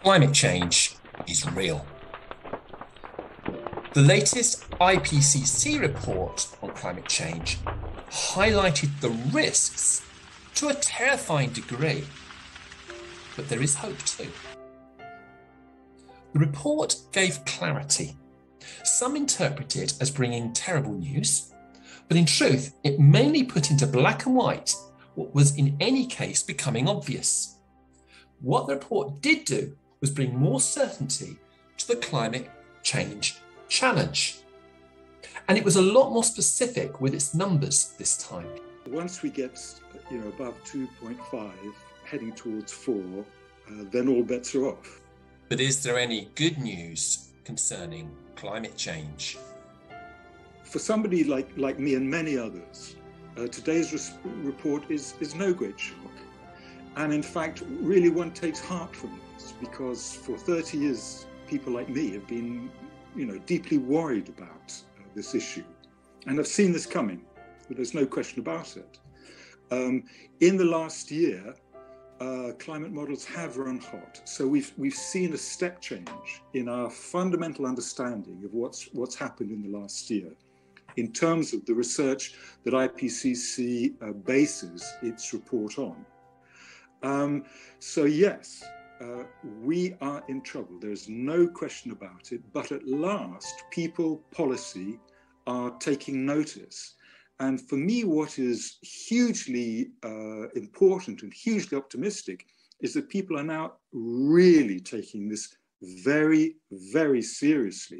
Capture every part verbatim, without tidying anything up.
Climate change is real. The latest I P C C report on climate change highlighted the risks to a terrifying degree, but there is hope too. The report gave clarity. Some interpret it as bringing terrible news, but in truth, it mainly put into black and white what was in any case becoming obvious. What the report did do was bring more certainty to the climate change challenge. And it was a lot more specific with its numbers this time. Once we get you know, above two point five, heading towards four, uh, then all bets are off. But is there any good news concerning climate change? For somebody like, like me and many others, uh, today's res- report is, is no great shock. And in fact, really one takes heart from this, because for thirty years, people like me have been you know, deeply worried about uh, this issue. And I've seen this coming, but there's no question about it. Um, in the last year, uh, climate models have run hot. So we've, we've seen a step change in our fundamental understanding of what's, what's happened in the last year in terms of the research that I P C C uh, bases its report on. Um, so yes, uh, we are in trouble. There's no question about it, but at last people, policy are taking notice. And for me, what is hugely uh, important and hugely optimistic is that people are now really taking this very, very seriously.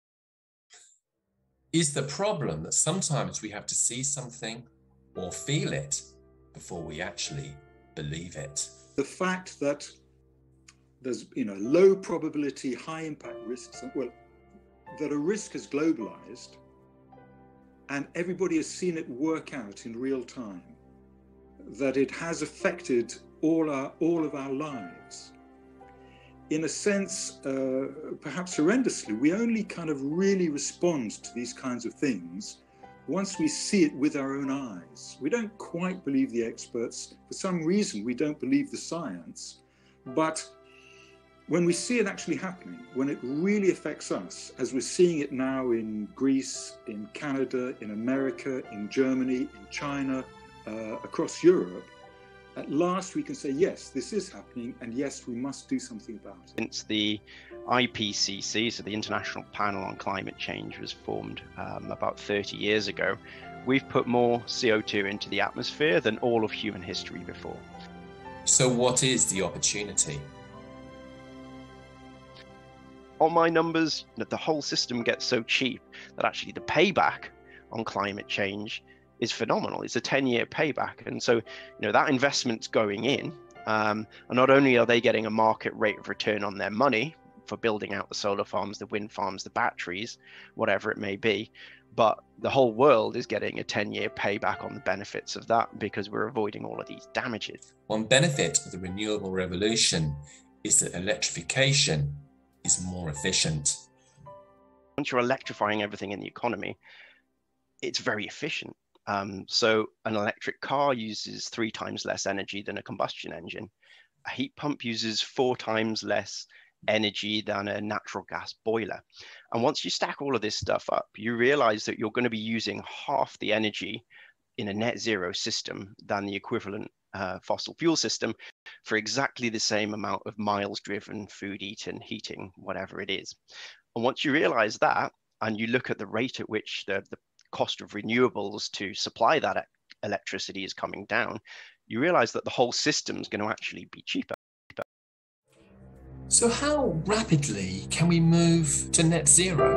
Is the problem that sometimes we have to see something or feel it before we actually believe it? The fact that there's you know low probability, high impact risks, well, that a risk is globalized and everybody has seen it work out in real time, that it has affected all our all of our lives. In a sense, uh, perhaps horrendously, we only kind of really respond to these kinds of things once we see it with our own eyes. We don't quite believe the experts. For some reason, we don't believe the science. But when we see it actually happening, when it really affects us, as we're seeing it now in Greece, in Canada, in America, in Germany, in China, uh, across Europe, at last we can say, yes, this is happening, and yes, we must do something about it. Since the I P C C, so the International Panel on Climate Change, was formed um, about thirty years ago, we've put more C O two into the atmosphere than all of human history before. So what is the opportunity? On my numbers, the whole system gets so cheap that actually the payback on climate change is phenomenal. It's a ten-year payback. And so, you know, that investment's going in. Um, and not only are they getting a market rate of return on their money for building out the solar farms, the wind farms, the batteries, whatever it may be, but the whole world is getting a ten-year payback on the benefits of that because we're avoiding all of these damages. One benefit of the renewable revolution is that electrification is more efficient. Once you're electrifying everything in the economy, it's very efficient. Um, so an electric car uses three times less energy than a combustion engine. A heat pump uses four times less energy than a natural gas boiler. And once you stack all of this stuff up, you realize that you're going to be using half the energy in a net zero system than the equivalent uh, fossil fuel system for exactly the same amount of miles driven, food eaten, heating, whatever it is. And once you realize that, and you look at the rate at which the, the cost of renewables to supply that e- electricity is coming down, you realize that the whole system is going to actually be cheaper. So how rapidly can we move to net zero?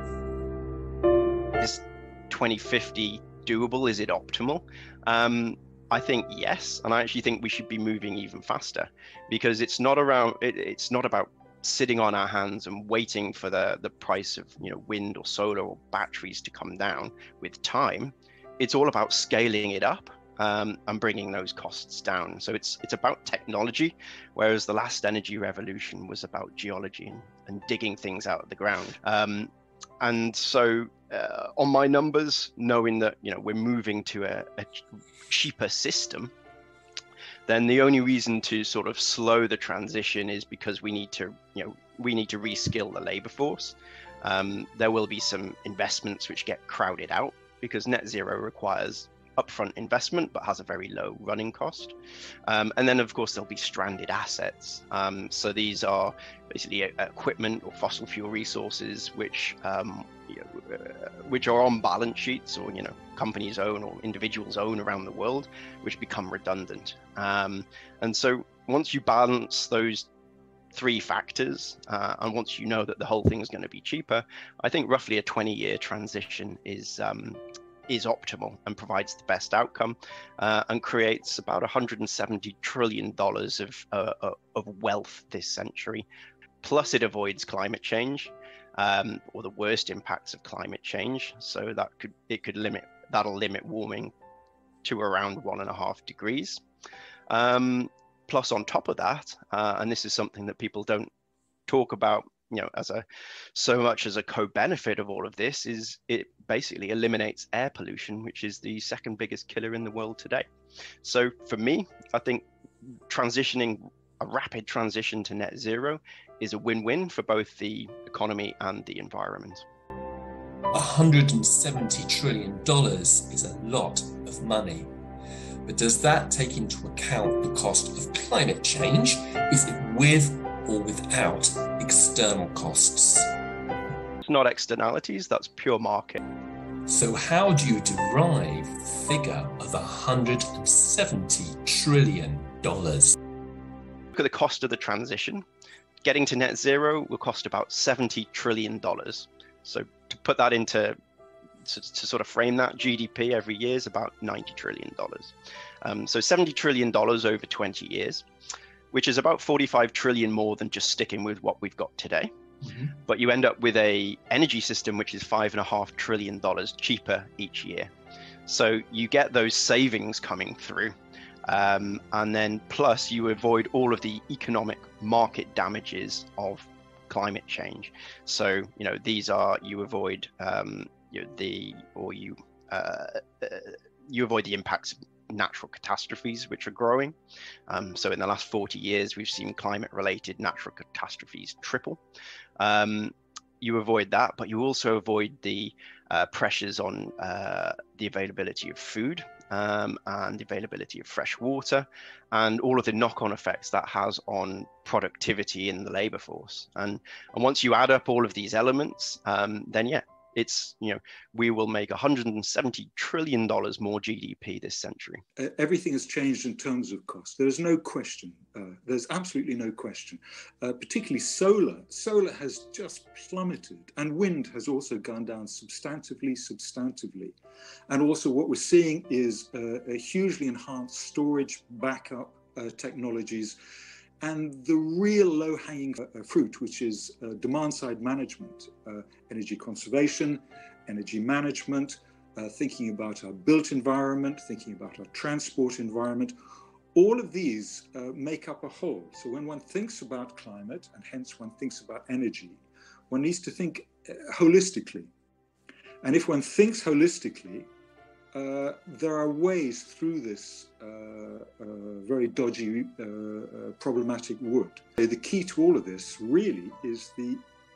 Is twenty fifty doable? Is it optimal? Um, I think yes, and I actually think we should be moving even faster, because it's not around. It, it's not about sitting on our hands and waiting for the the price of you know wind or solar or batteries to come down with time. It's all about scaling it up um, and bringing those costs down. So it's it's about technology, whereas the last energy revolution was about geology and, and digging things out of the ground. Um, and so uh, on my numbers, knowing that you know we're moving to a, a cheaper system, then the only reason to sort of slow the transition is because we need to, you know, we need to reskill the labor force. Um, there will be some investments which get crowded out because net zero requires upfront investment but has a very low running cost. Um, and then of course there'll be stranded assets. Um, so these are basically equipment or fossil fuel resources which um, you know, uh, which are on balance sheets, or you know companies own or individuals own around the world, which become redundant. Um, and so once you balance those three factors, uh, and once you know that the whole thing is going to be cheaper, I think roughly a twenty year transition is um, is optimal and provides the best outcome, uh, and creates about one hundred seventy trillion dollars of, uh, of wealth this century. Plus it avoids climate change, um, or the worst impacts of climate change. So that could, it could limit, that'll limit warming to around one and a half degrees. Um, plus on top of that, uh, and this is something that people don't talk about, you know, as a so much as a co-benefit of all of this, is it basically eliminates air pollution, which is the second biggest killer in the world today. So for me, I think transitioning, a rapid transition to net zero is a win-win for both the economy and the environment. one hundred seventy trillion dollars is a lot of money. But does that take into account the cost of climate change? Is it with or without external costs? It's not externalities, that's pure market. So how do you derive the figure of one hundred seventy trillion dollars? Look at the cost of the transition. Getting to net zero will cost about seventy trillion dollars. So to put that into, to, to sort of frame that, G D P every year is about ninety trillion dollars. Um, so seventy trillion dollars over twenty years, which is about forty-five trillion more than just sticking with what we've got today. Mm-hmm. But you end up with a energy system which is five and a half trillion dollars cheaper each year. So you get those savings coming through. Um, and then plus you avoid all of the economic market damages of climate change. So, you know, these are, you avoid um, you know, the, or you, uh, uh, you avoid the impacts of natural catastrophes which are growing. Um, so in the last forty years, we've seen climate-related natural catastrophes triple. Um, you avoid that, but you also avoid the uh, pressures on uh, the availability of food um, and the availability of fresh water, and all of the knock-on effects that has on productivity in the labor force. And, and once you add up all of these elements, um, then yeah, it's, you know, we will make one hundred seventy trillion dollars more G D P this century. Uh, everything has changed in terms of cost. There's no question. Uh, there's absolutely no question. Uh, particularly solar. Solar has just plummeted, and wind has also gone down substantively, substantively. And also what we're seeing is uh, a hugely enhanced storage backup uh, technologies, and the real low-hanging uh, fruit, which is uh, demand-side management, uh, energy conservation, energy management, uh, thinking about our built environment, thinking about our transport environment. All of these uh, make up a whole. So when one thinks about climate, and hence one thinks about energy, one needs to think uh, holistically. And if one thinks holistically, Uh, there are ways through this uh, uh, very dodgy, uh, uh, problematic wood. The key to all of this really is the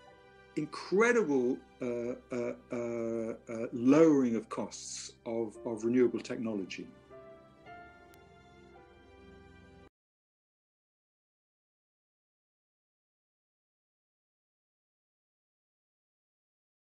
incredible uh, uh, uh, uh, lowering of costs of, of renewable technology.